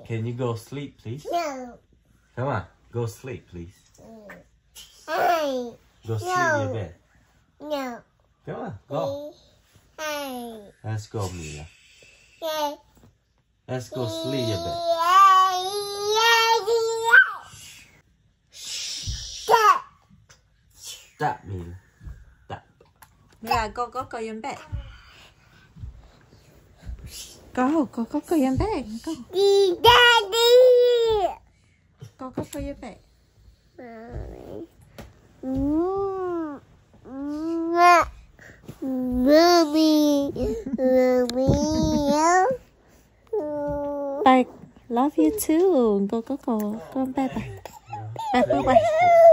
Can you go sleep, please? No. Come on, go sleep, please. Hey. Go sleep in your bed. No. Come on, go. Hey. Let's go, Mila. Hey. Let's go sleep in your bed. Stop, Mila. Stop. Mila, go in bed. Go in bed. Go. Daddy. Go in bed. Mommy. Bye. Love you too. Go in bed. Bye. Bye.